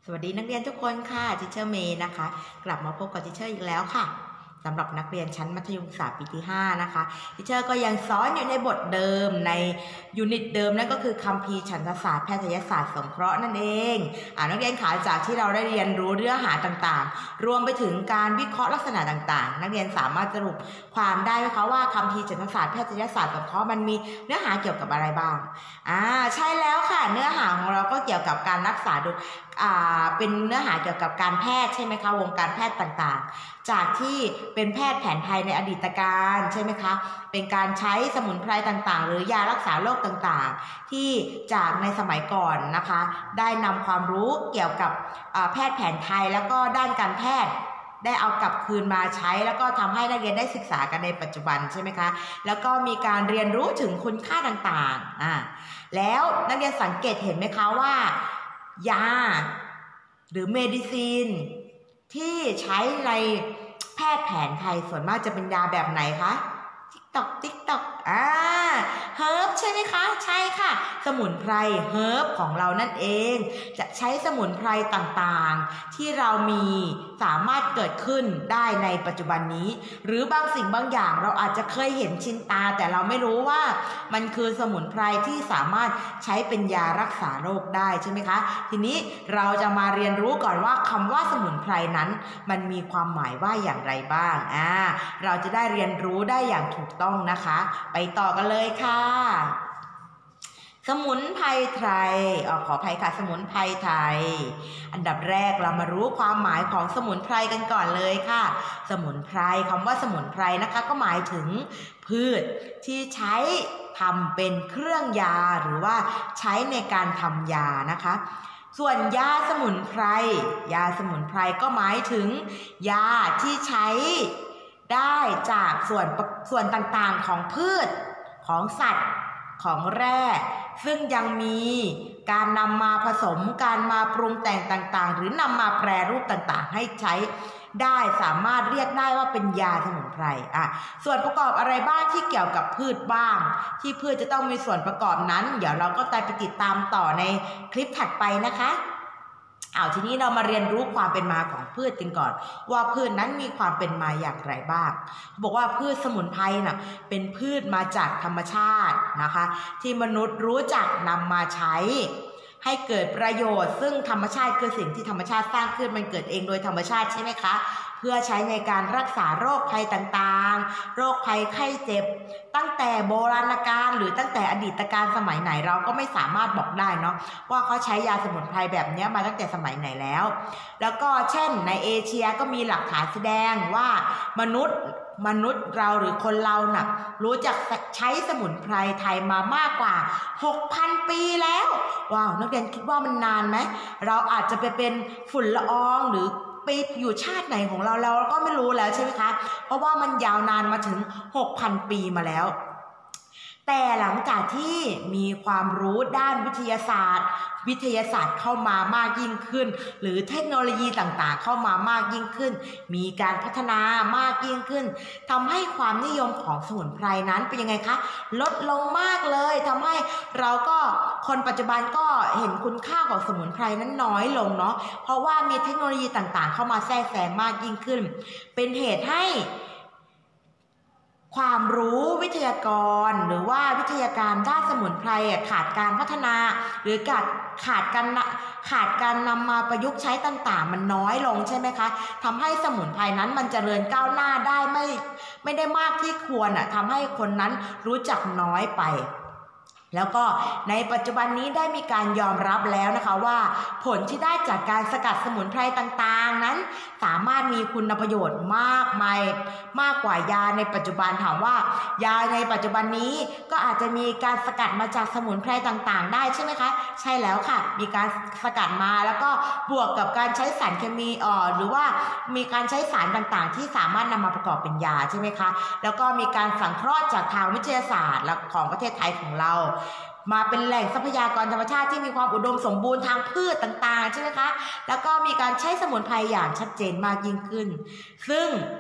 สวัสดีนักเรียนทุกคนค่ะทิเชอร์เมย์นะคะกลับมาพบกับทิเชอร์อีกแล้วค่ะสำหรับนักเรียนชั้นมัธยมศึกษาปีที่5นะคะทิเชอร์ก็ยังสอนอยู่ในบทเดิมในยูนิตเดิมนั่นก็คือคัมภีร์ฉันทศาสตร์แพทยศาสตร์สงเคราะห์นั่นเองนักเรียนขาจากที่เราได้เรียนรู้เนื้อหาต่างๆรวมไปถึงการวิเคราะห์ลักษณะต่างๆนักเรียนสามารถสรุปความได้ไหมคะว่าคัมภีร์ฉันทศาสตร์แพทยศาสตร์สงเคราะห์มันมีเนื้อหาเกี่ยวกับอะไรบ้างใช่แล้วค่ะเนื้อหาของเราก็เกี่ยวกับการรักษาเป็นเนื้อหาเกี่ยวกับการแพทย์ใช่ไหมคะวงการแพทย์ต่างๆจากที่เป็นแพทย์แผนไทยในอดีตการใช่ไหมคะเป็นการใช้สมุนไพรต่างๆหรือยารักษาโรคต่างๆที่จากในสมัยก่อนนะคะได้นำความรู้เกี่ยวกับแพทย์แผนไทยแล้วก็ด้านการแพทย์ได้เอากลับคืนมาใช้แล้วก็ทำให้นักเรียนได้ศึกษากันในปัจจุบันใช่ไหมคะแล้วก็มีการเรียนรู้ถึงคุณค่าต่างๆแล้วนักเรียนสังเกตเห็นไหมคะว่ายาหรือเมดิซินที่ใช้ในแพทย์แผนไทยส่วนมากจะเป็นยาแบบไหนคะติ๊กตอกเฮิร์บใช่ไหมคะใช่ค่ะสมุนไพรเฮิร์บของเรานั่นเองจะใช้สมุนไพรต่างๆที่เรามีสามารถเกิดขึ้นได้ในปัจจุบันนี้หรือบางสิ่งบางอย่างเราอาจจะเคยเห็นชินตาแต่เราไม่รู้ว่ามันคือสมุนไพรที่สามารถใช้เป็นยารักษาโรคได้ใช่ไหมคะทีนี้เราจะมาเรียนรู้ก่อนว่าคำว่าสมุนไพรนั้นมันมีความหมายว่าอย่างไรบ้างเราจะได้เรียนรู้ได้อย่างถูกต้องนะคะไปต่อกันเลยค่ะสมุนไพรไทยขออภัยค่ะสมุนไพรไทยอันดับแรกเรามารู้ความหมายของสมุนไพรกันก่อนเลยค่ะสมุนไพรคำว่าสมุนไพรนะคะก็หมายถึงพืชที่ใช้ทำเป็นเครื่องยาหรือว่าใช้ในการทำยานะคะส่วนยาสมุนไพรก็หมายถึงยาที่ใช้ได้จากส่วนต่างๆของพืชของสัตว์ของแร่ซึ่งยังมีการนำมาผสมการมาปรุงแต่งต่างๆหรือนำมาแปรรูปต่างๆให้ใช้ได้สามารถเรียกได้ว่าเป็นยาสมุนไพรส่วนประกอบอะไรบ้างที่เกี่ยวกับพืชบ้างที่พืชจะต้องมีส่วนประกอบนั้นเดี๋ยวเราก็ไปติดตามต่อในคลิปถัดไปนะคะทีนี้เรามาเรียนรู้ความเป็นมาของพืชกันก่อนว่าพืชนั้นมีความเป็นมาอย่างไรบ้างบอกว่าพืชสมุนไพรเป็นพืชมาจากธรรมชาตินะคะที่มนุษย์รู้จักนำมาใช้ให้เกิดประโยชน์ซึ่งธรรมชาติคือสิ่งที่ธรรมชาติสร้างขึ้นมันเกิดเองโดยธรรมชาติใช่ไหมคะเพื่อใช้ในการรักษาโรคภัยต่างๆโรคภัยไข้เจ็บตั้งแต่โบราณกาลหรือตั้งแต่อดีตการสมัยไหนเราก็ไม่สามารถบอกได้เนาะว่าเขาใช้ยาสมุนไพรแบบนี้มาตั้งแต่สมัยไหนแล้วก็เช่นในเอเชียก็มีหลักฐานแสดงว่ามนุษย์เราหรือคนเรารู้จักใช้สมุนไพรไทยมามากกว่า 6,000 ปีแล้วว้าวนักเรียนคิดว่ามันนานไหมเราอาจจะไปเป็นฝุ่นละอองหรือไปอยู่ชาติไหนของเราก็ไม่รู้แล้วใช่ไหมคะเพราะว่ามันยาวนานมาถึง 6,000 ปีมาแล้วแต่หลังจากที่มีความรู้ด้านวิทยาศาสตร์เข้ามามากยิ่งขึ้นหรือเทคโนโลยีต่างๆเข้ามามากยิ่งขึ้นมีการพัฒนามากยิ่งขึ้นทำให้ความนิยมของสมุนไพรนั้นเป็นยังไงคะลดลงมากเลยทำให้เราก็คนปัจจุบันก็เห็นคุณค่าของสมุนไพรนั้นน้อยลงเนาะเพราะว่ามีเทคโนโลยีต่างๆเข้ามาแทรกแซงมากยิ่งขึ้นเป็นเหตุให้ความรู้วิทยากรหรือว่าวิทยาการด้านสมุนไพรขาดการพัฒนาหรือขาดการนำมาประยุกต์ใช้ต่างๆมันน้อยลงใช่ไหมคะทำให้สมุนไพรนั้นมันเจริญก้าวหน้าได้ไม่ได้มากที่ควรทำให้คนนั้นรู้จักน้อยไปแล้วก็ในปัจจุบันนี้ได้มีการยอมรับแล้วนะคะว่าผลที่ได้จากการสกัดสมุนไพรต่างๆนั้นสามารถมีคุณประโยชน์มากกว่ายาในปัจจุบันถามว่ายาในปัจจุบันนี้ก็อาจจะมีการสกัดมาจากสมุนไพรต่างๆได้ใช่ไหมคะใช่แล้วค่ะมีการสกัดมาแล้วก็บวกกับการใช้สารเคมีหรือว่ามีการใช้สารต่างๆที่สามารถนำมาประกอบเป็นยาใช่ไหมคะแล้วก็มีการสังเคราะห์จากทางวิทยาศาสตร์ของประเทศไทยของเรามาเป็นแหล่งทรัพยากรธรรมชาติที่มีความอุดมสมบูรณ์ทางพืชต่างๆใช่ไหมคะแล้วก็มีการใช้สมุนไพรอย่างชัดเจนมากยิ่งขึ้นซึ่ง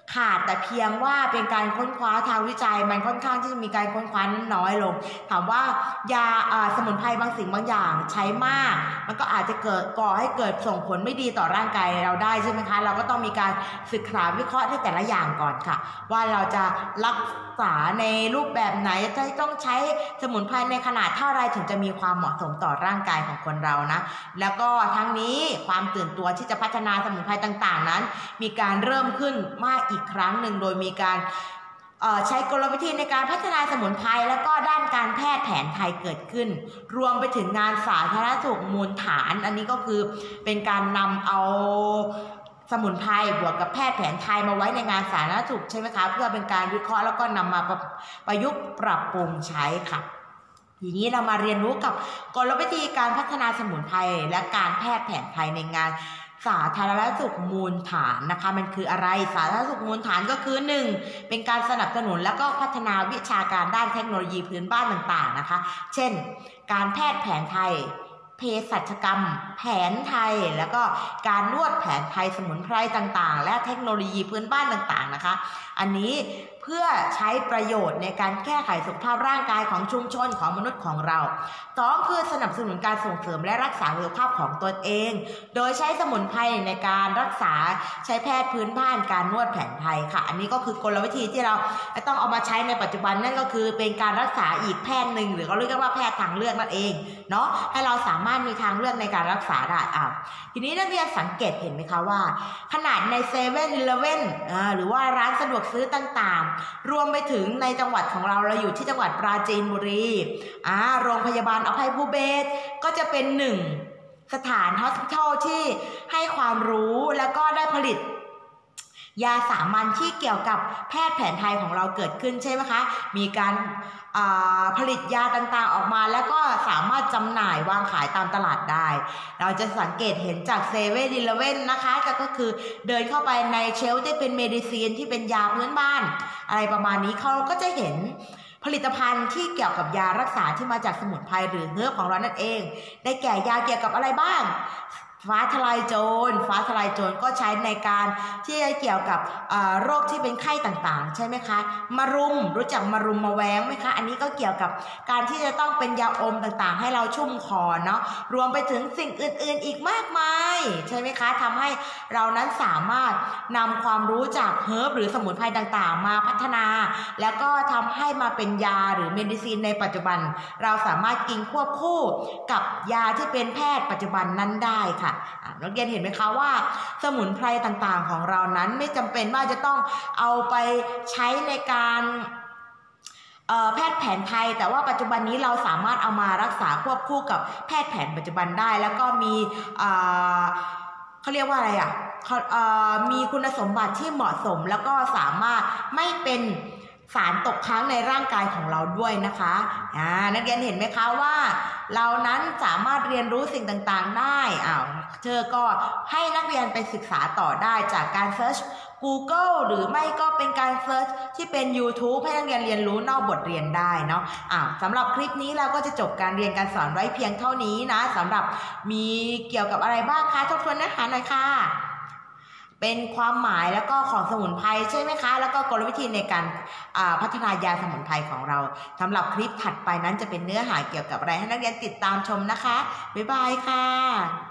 ขาดแต่เพียงว่าเป็นการค้นคว้าทางวิจัยมันค่อนข้างที่จะมีการค้นคว้านั้นน้อยลงถามว่ายาสมุนไพรบางสิ่งบางอย่างใช้มากมันก็อาจจะก่อให้เกิดส่งผลไม่ดีต่อร่างกายเราได้ใช่ไหมคะเราก็ต้องมีการศึกษาวิเคราะห์ในแต่ละอย่างก่อนค่ะว่าเราจะรักษาในรูปแบบไหนจะต้องใช้สมุนไพรในขนาดเท่าไรถึงจะมีความเหมาะสมต่อร่างกายของคนเรานะแล้วก็ทั้งนี้ความตื่นตัวที่จะพัฒนาสมุนไพรต่างๆนั้นมีการเริ่มขึ้นมากอีกครั้งหนึ่งโดยมีการใช้กลวิธีในการพัฒนาสมุนไพรแล้วก็ด้านการแพทย์แผนไทยเกิดขึ้นรวมไปถึงงานสาธารณสุขมูลฐานอันนี้ก็คือเป็นการนำเอาสมุนไพรบวกกับแพทย์แผนไทยมาไว้ในงานสาธารณสุขใช่ไหมคะเพื่อเป็นการวิเคราะห์แล้วก็นำมาประยุกต์ปรับปรุงใช้ค่ะทีนี้เรามาเรียนรู้กับกลวิธีการพัฒนาสมุนไพรและการแพทย์แผนไทยในงานสาธารณสุขมูลฐานนะคะมันคืออะไรสาธารณสุขมูลฐานก็คือ 1. เป็นการสนับสนุนและก็พัฒนาวิชาการด้านเทคโนโลยีพื้นบ้านต่างๆนะคะเช่นการแพทย์แผนไทยเภสัชกรรมแผนไทยแล้วก็การนวดแผนไทยสมุนไพรต่างๆและเทคโนโลยีพื้นบ้านต่างๆนะคะอันนี้เพื่อใช้ประโยชน์ในการแก้ไขสุขภาพร่างกายของชุมชนของมนุษย์ของเรา2คือสนับสนุนการส่งเสริมและรักษาสุขภาพของตนเองโดยใช้สมุนไพรในการรักษาใช้แพทย์พื้นบ้านการนวดแผนไทยค่ะอันนี้ก็คือกลวิธีที่เราต้องเอามาใช้ในปัจจุบันนั่นก็คือเป็นการรักษาอีกแพทย์หนึ่งหรือเขาเรียกว่าแพทย์ทางเลือกนั่นเองเนาะให้เราสามารถมีทางเลือกในการรักษาได้ทีนี้นักเรียนสังเกตเห็นไหมคะว่าขนาดในเซเว่นอีเลฟเว่นหรือว่าร้านสะดวกซื้อต่างๆรวมไปถึงในจังหวัดของเราอยู่ที่จังหวัดปราจีนบุรีโรงพยาบาลอภัยภูเบศรก็จะเป็นหนึ่งสถานฮอสพิทอลที่ให้ความรู้แล้วก็ได้ผลิตยาสามัญที่เกี่ยวกับแพทย์แผนไทยของเราเกิดขึ้นใช่ไหมคะมีการผลิตยาต่างๆออกมาแล้วก็สามารถจำหน่ายวางขายตามตลาดได้เราจะสังเกตเห็นจากเซเว่นอีเลฟเว่นนะคะก็คือเดินเข้าไปในเชลฟ์ที่เป็นเมดิซีนที่เป็นยาพื้นบ้านอะไรประมาณนี้เขาก็จะเห็นผลิตภัณฑ์ที่เกี่ยวกับยารักษาที่มาจากสมุนไพรหรือเนื้อของเรานั่นเองได้แก่ยาเกี่ยวกับอะไรบ้างฟ้าทลายโจรก็ใช้ในการที่จะเกี่ยวกับโรคที่เป็นไข้ต่างๆใช่ไหมคะมะรุมรู้จักมะรุมมะแว้งไหมคะอันนี้ก็เกี่ยวกับการที่จะต้องเป็นยาอมต่างๆให้เราชุ่มคอเนาะรวมไปถึงสิ่งอื่นๆอีกมากมายใช่ไหมคะทำให้เรานั้นสามารถนำความรู้จากเฮิร์บหรือสมุนไพรต่างๆมาพัฒนาแล้วก็ทำให้มาเป็นยาหรือเมดิซินในปัจจุบันเราสามารถกินควบคู่กับยาที่เป็นแพทย์ปัจจุบันนั้นได้ค่ะนักเรียนเห็นไหมคะว่าสมุนไพรต่างๆของเรานั้นไม่จำเป็นว่าจะต้องเอาไปใช้ในการแพทย์แผนไทยแต่ว่าปัจจุบันนี้เราสามารถเอามารักษาควบคู่กับแพทย์แผนปัจจุบันได้แล้วก็มีเขาเรียกว่าอะไรมีคุณสมบัติที่เหมาะสมแล้วก็สามารถไม่เป็นสารตกค้างในร่างกายของเราด้วยนะคะนักเรียนเห็นไหมคะว่าเรานั้นสามารถเรียนรู้สิ่งต่างๆได้เธอก็ให้นักเรียนไปศึกษาต่อได้จากการเซิร์ช Google หรือไม่ก็เป็นการเซิร์ชที่เป็น YouTube ให้นักเรียนเรียนรู้นอกบทเรียนได้เนาะสำหรับคลิปนี้เราก็จะจบการเรียนการสอนไว้เพียงเท่านี้นะสำหรับมีเกี่ยวกับอะไรบ้างคะทบทวนเนื้อหาหน่อยค่ะเป็นความหมายแล้วก็ของสมุนไพรใช่ไหมคะแล้วก็กลวิธีในการพัฒนายาสมุนไพรของเราสำหรับคลิปถัดไปนั้นจะเป็นเนื้อหาเกี่ยวกับอะไรให้นักเรียนติดตามชมนะคะบ๊ายบายค่ะ